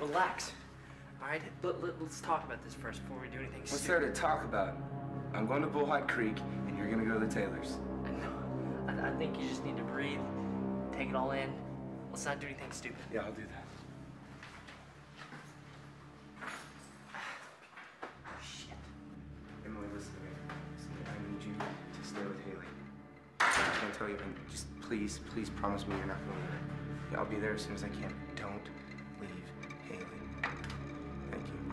relax. All right, let's talk about this first before we do anything What's there to talk about? I'm going to Bullhead Creek, and you're gonna go to the Taylors. I think you just need to breathe, take it all in. Let's not do anything stupid. Yeah, I'll do that. Shit. Emily, listen to me. I need you to stay with Haley. I can't tell you, and just please promise me you're not gonna leave her. Yeah, I'll be there as soon as I can. Don't leave Haley. Thank you.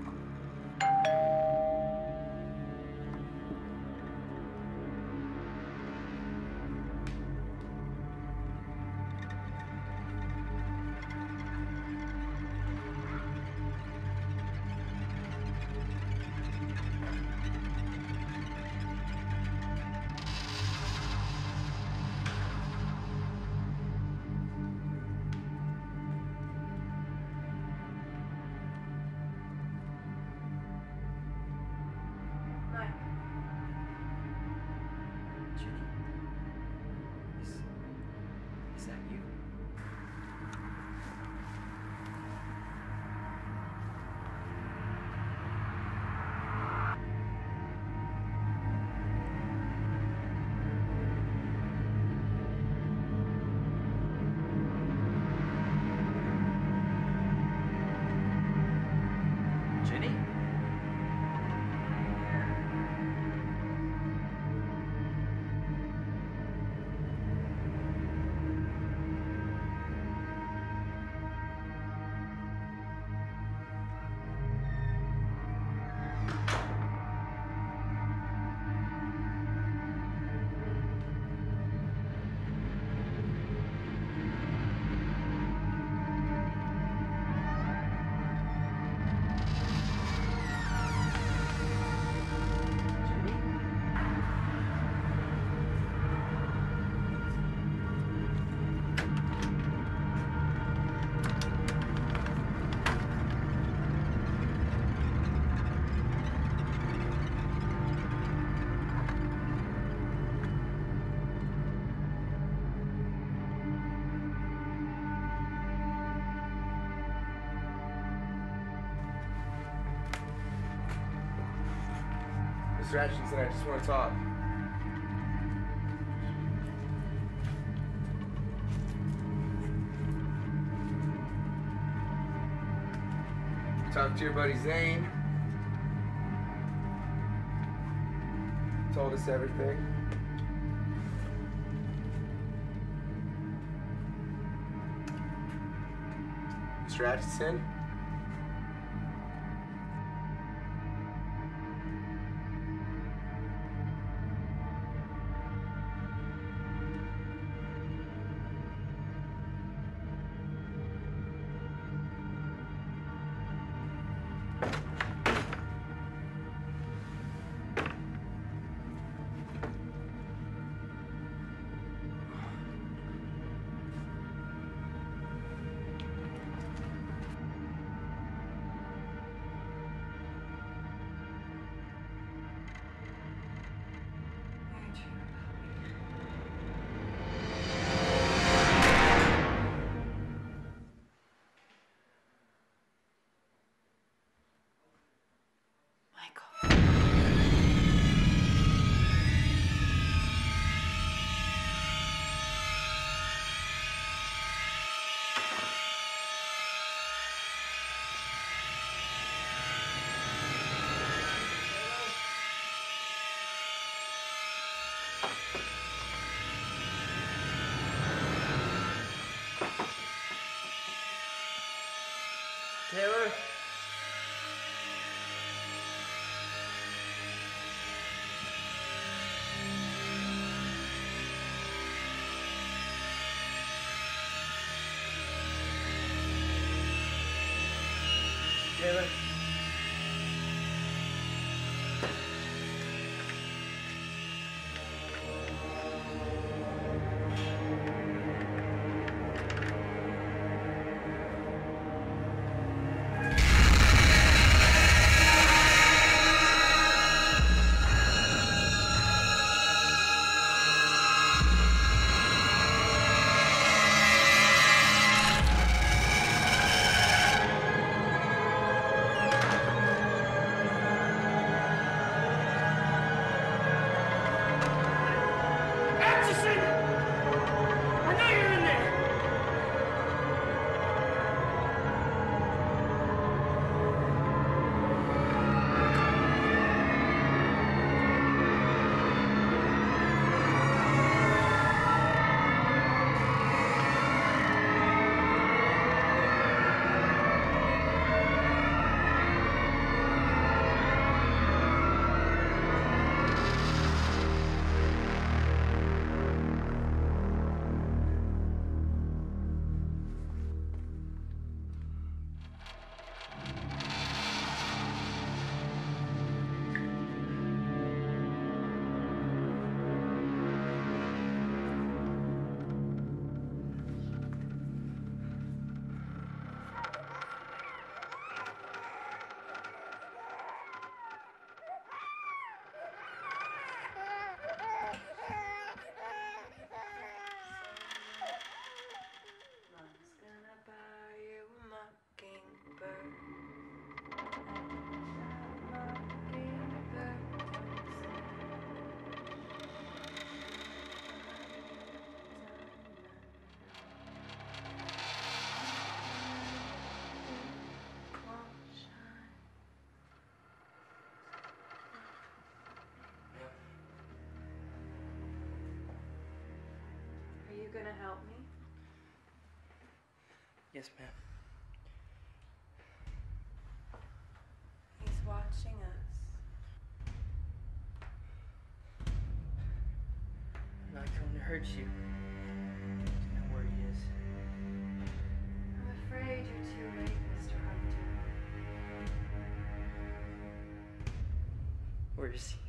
Is that you? Jenny? Mr. Atchison, I just want to talk. Talked to your buddy Zane. Told us everything. Mr. Atchison? Taylor? Taylor? gonna help me? Yes, ma'am. He's watching us. I'm not going to hurt you. You know where he is. I'm afraid you're too late, Mr. Hunter. Where is he?